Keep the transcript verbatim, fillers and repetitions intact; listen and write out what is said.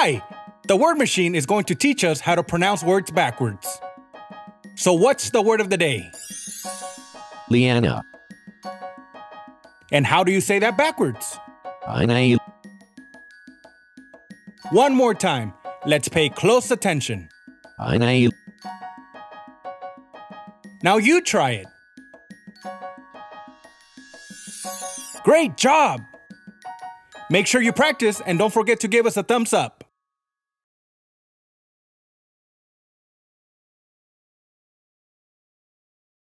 Hi! The word machine is going to teach us how to pronounce words backwards. So what's the word of the day? LEANNA. And how do you say that backwards? LEANNA. One more time. Let's pay close attention. LEANNA. Now you try it. Great job! Make sure you practice and don't forget to give us a thumbs up.